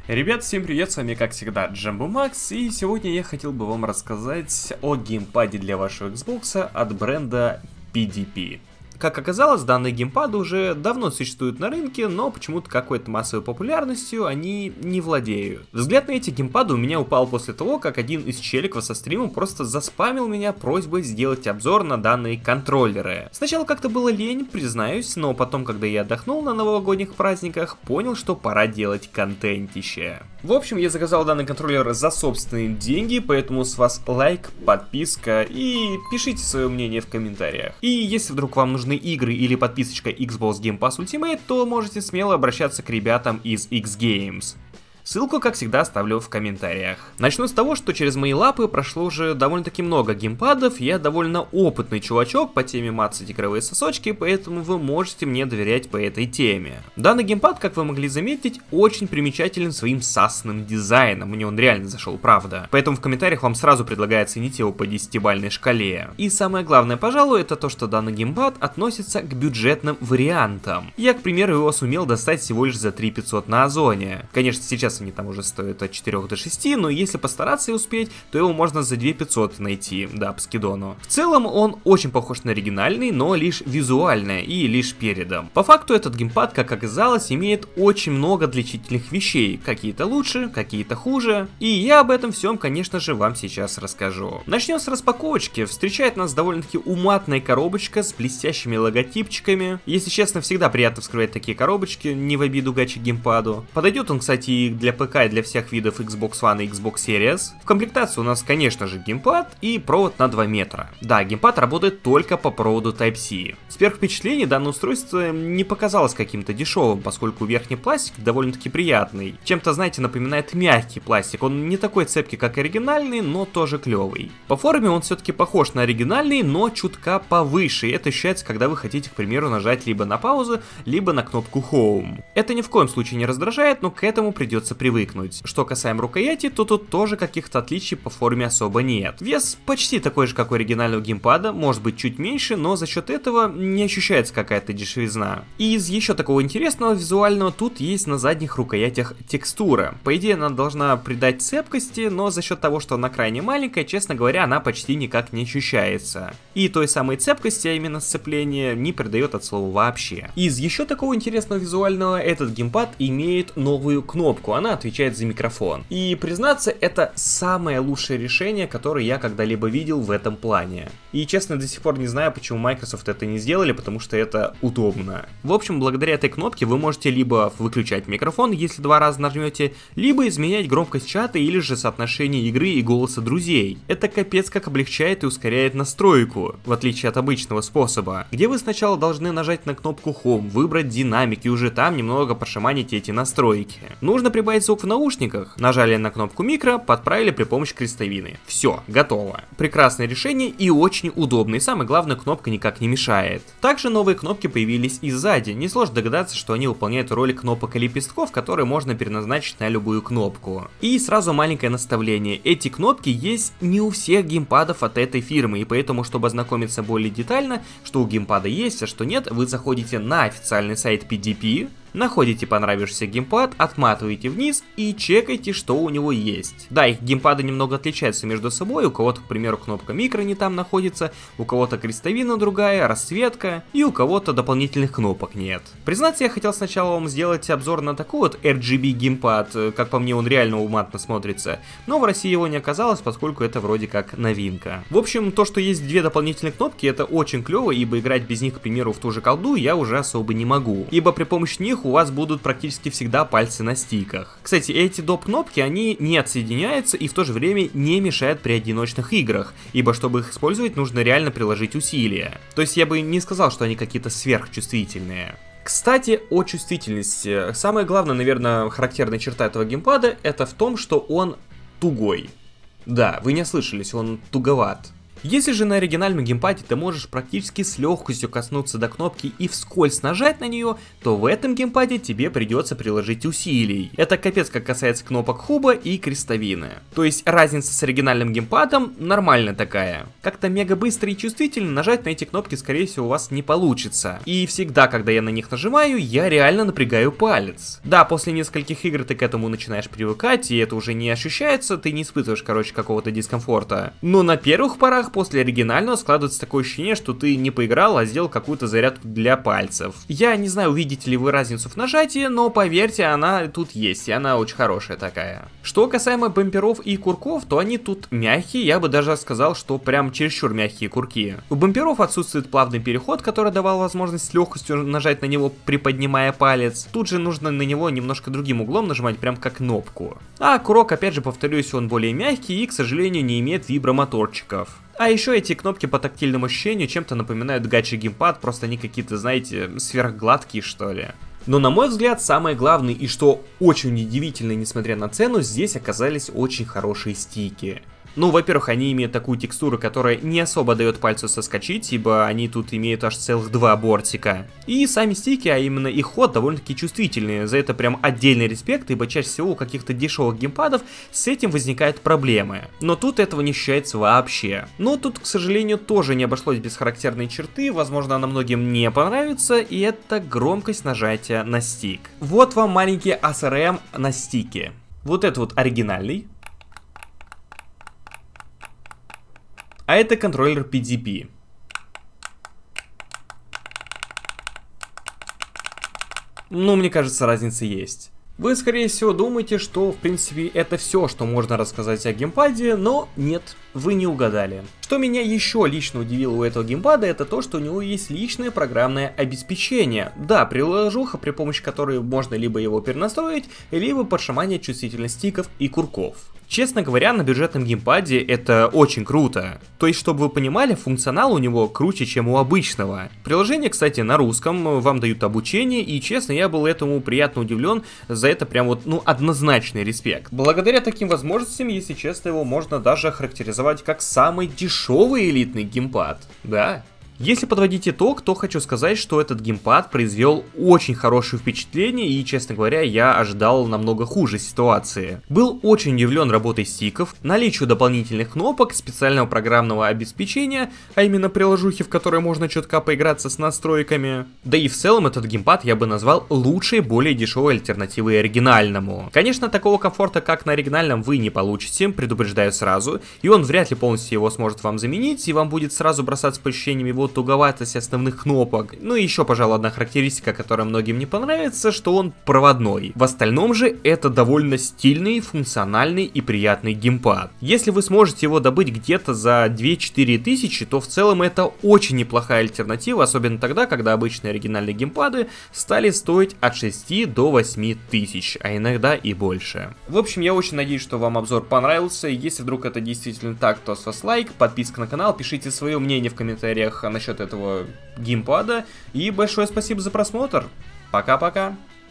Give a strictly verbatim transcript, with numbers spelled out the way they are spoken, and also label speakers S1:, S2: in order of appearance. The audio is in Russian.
S1: Ребят, всем привет, с вами как всегда Джамбо Макс, и сегодня я хотел бы вам рассказать о геймпаде для вашего Xbox от бренда пи ди пи. Как оказалось, данные геймпады уже давно существуют на рынке, но почему-то какой-то массовой популярностью они не владеют. Взгляд на эти геймпады у меня упал после того, как один из челиков со стрима просто заспамил меня просьбой сделать обзор на данные контроллеры. Сначала как-то было лень, признаюсь, но потом, когда я отдохнул на новогодних праздниках, понял, что пора делать контентище. В общем, я заказал данный контроллер за собственные деньги, поэтому с вас лайк, подписка и пишите свое мнение в комментариях. И если вдруг вам нужны игры или подписочка Xbox Game Pass Ultimate, то можете смело обращаться к ребятам из X-Games. Ссылку, как всегда, оставлю в комментариях. Начну с того, что через мои лапы прошло уже довольно-таки много геймпадов. Я довольно опытный чувачок по теме мацать игровые сосочки, поэтому вы можете мне доверять по этой теме. Данный геймпад, как вы могли заметить, очень примечателен своим сасным дизайном. Мне он реально зашел, правда. Поэтому в комментариях вам сразу предлагаю оценить его по десятибалльной шкале. И самое главное, пожалуй, это то, что данный геймпад относится к бюджетным вариантам. Я, к примеру, его сумел достать всего лишь за три тысячи пятьсот на Озоне. Конечно, сейчас они там уже стоят от четырёх до шести, но если постараться и успеть, то его можно за две тысячи пятьсот найти, да, по скидону. В целом он очень похож на оригинальный, но лишь визуально и лишь передом. По факту этот геймпад, как оказалось, имеет очень много отличительных вещей, какие-то лучше, какие-то хуже, и я об этом всем, конечно же, вам сейчас расскажу. Начнем с распаковочки. Встречает нас довольно-таки уматная коробочка с блестящими логотипчиками. Если честно, всегда приятно вскрывать такие коробочки, не в обиду гачи геймпаду. Подойдет он, кстати, и для ПК, и для всех видов Xbox One и Xbox Series. В комплектации у нас, конечно же, геймпад и провод на два метра. Да, геймпад работает только по проводу Type-C. С первых впечатлений данное устройство не показалось каким-то дешевым, поскольку верхний пластик довольно-таки приятный. Чем-то, знаете, напоминает мягкий пластик. Он не такой цепкий, как оригинальный, но тоже клевый. По форме он все-таки похож на оригинальный, но чутка повыше. И это ощущается, когда вы хотите, к примеру, нажать либо на паузу, либо на кнопку Home. Это ни в коем случае не раздражает, но к этому придется привыкнуть. Что касаемо рукояти, то тут тоже каких-то отличий по форме особо нет. Вес почти такой же, как у оригинального геймпада, может быть чуть меньше, но за счет этого не ощущается какая-то дешевизна. И из еще такого интересного визуального, тут есть на задних рукоятях текстура. По идее она должна придать цепкости, но за счет того, что она крайне маленькая, честно говоря, она почти никак не ощущается. И той самой цепкости, а именно сцепления, не придает от слова вообще. Из еще такого интересного визуального, этот геймпад имеет новую кнопку, она отвечает за микрофон. И признаться, это самое лучшее решение, которое я когда-либо видел в этом плане. И честно, до сих пор не знаю, почему Microsoft это не сделали, потому что это удобно. В общем, благодаря этой кнопке вы можете либо выключать микрофон, если два раза нажмете, либо изменять громкость чата или же соотношение игры и голоса друзей. Это капец как облегчает и ускоряет настройку, в отличие от обычного способа, где вы сначала должны нажать на кнопку Home, выбрать динамик и уже там немного пошаманить эти настройки. Нужно прибавить звук в наушниках, нажали на кнопку микро, подправили при помощи крестовины. Все, готово. Прекрасное решение и очень удобно, и самое главное, кнопка никак не мешает. Также новые кнопки появились и сзади, несложно догадаться, что они выполняют роль кнопок и лепестков, которые можно переназначить на любую кнопку. И сразу маленькое наставление, эти кнопки есть не у всех геймпадов от этой фирмы, и поэтому, чтобы ознакомиться более детально, что у геймпада есть, а что нет, вы заходите на официальный сайт пи ди пи, находите понравившийся геймпад, отматываете вниз и чекайте, что у него есть. Да, их геймпады немного отличаются между собой, у кого-то, к примеру, кнопка микро не там находится, у кого-то крестовина другая, расцветка, и у кого-то дополнительных кнопок нет. Признаться, я хотел сначала вам сделать обзор на такой вот эр джи би геймпад, как по мне он реально уматно смотрится, но в России его не оказалось, поскольку это вроде как новинка. В общем, то, что есть две дополнительные кнопки, это очень клево, ибо играть без них, к примеру, в ту же колду я уже особо не могу, ибо при помощи них у вас будут практически всегда пальцы на стиках. Кстати, эти доп кнопки, они не отсоединяются и в то же время не мешают при одиночных играх, ибо чтобы их использовать, нужно реально приложить усилия. То есть я бы не сказал, что они какие-то сверхчувствительные. Кстати, о чувствительности. Самая главная, наверное, характерная черта этого геймпада, это в том, что он тугой. Да, вы не ослышались, он туговат. Если же на оригинальном геймпаде ты можешь практически с легкостью коснуться до кнопки и вскользь нажать на нее, то в этом геймпаде тебе придется приложить усилий. Это капец как касается кнопок хуба и крестовины. То есть разница с оригинальным геймпадом нормальная такая. Как-то мега быстро и чувствительно нажать на эти кнопки скорее всего у вас не получится. И всегда, когда я на них нажимаю, я реально напрягаю палец. Да, после нескольких игр ты к этому начинаешь привыкать, и это уже не ощущается, ты не испытываешь, короче, какого-то дискомфорта. Но на первых порах после оригинального складывается такое ощущение, что ты не поиграл, а сделал какую-то зарядку для пальцев. Я не знаю, увидите ли вы разницу в нажатии, но поверьте, она тут есть, и она очень хорошая такая. Что касаемо бамперов и курков, то они тут мягкие, я бы даже сказал, что прям чересчур мягкие курки. У бамперов отсутствует плавный переход, который давал возможность с легкостью нажать на него, приподнимая палец. Тут же нужно на него немножко другим углом нажимать, прям как кнопку. А курок, опять же, повторюсь, он более мягкий и, к сожалению, не имеет вибромоторчиков. А еще эти кнопки по тактильному ощущению чем-то напоминают гачи геймпад, просто они какие-то, знаете, сверхгладкие, что ли. Но на мой взгляд, самое главное и что очень удивительно, несмотря на цену, здесь оказались очень хорошие стики. Ну, во-первых, они имеют такую текстуру, которая не особо дает пальцу соскочить, ибо они тут имеют аж целых два бортика. И сами стики, а именно их ход, довольно-таки чувствительные. За это прям отдельный респект, ибо чаще всего у каких-то дешевых геймпадов с этим возникают проблемы. Но тут этого не ощущается вообще. Но тут, к сожалению, тоже не обошлось без характерной черты, возможно, она многим не понравится, и это громкость нажатия на стик. Вот вам маленький эй эс эр эм на стике. Вот это вот оригинальный. А это контроллер пи ди пи. Ну, мне кажется, разница есть. Вы, скорее всего, думаете, что, в принципе, это все, что можно рассказать о геймпаде, но нет, вы не угадали. Что меня еще лично удивило у этого геймпада, это то, что у него есть личное программное обеспечение. Да, приложуха, при помощи которой можно либо его перенастроить, либо подшаманить чувствительность стиков и курков. Честно говоря, на бюджетном геймпаде это очень круто. То есть, чтобы вы понимали, функционал у него круче, чем у обычного. Приложение, кстати, на русском, вам дают обучение, и честно, я был этому приятно удивлен, за это прям вот, ну, однозначный респект. Благодаря таким возможностям, если честно, его можно даже охарактеризовать как самый дешевый элитный геймпад. Да. Если подводить итог, то хочу сказать, что этот геймпад произвел очень хорошее впечатление, и, честно говоря, я ожидал намного хуже ситуации. Был очень удивлен работой стиков, наличию дополнительных кнопок, специального программного обеспечения, а именно приложухи, в которой можно четко поиграться с настройками. Да и в целом этот геймпад я бы назвал лучшей, более дешевой альтернативой оригинальному. Конечно, такого комфорта, как на оригинальном, вы не получите, предупреждаю сразу, и он вряд ли полностью его сможет вам заменить, и вам будет сразу бросаться по ощущениям его туговатость основных кнопок. Ну и еще, пожалуй, одна характеристика, которая многим не понравится, что он проводной. В остальном же это довольно стильный, функциональный и приятный геймпад. Если вы сможете его добыть где-то за две-четыре тысячи, то в целом это очень неплохая альтернатива, особенно тогда, когда обычные оригинальные геймпады стали стоить от шести до восьми тысяч, а иногда и больше. В общем, я очень надеюсь, что вам обзор понравился. Если вдруг это действительно так, то с вас лайк, подписка на канал, пишите свое мнение в комментариях насчет этого геймпада. И большое спасибо за просмотр. Пока-пока.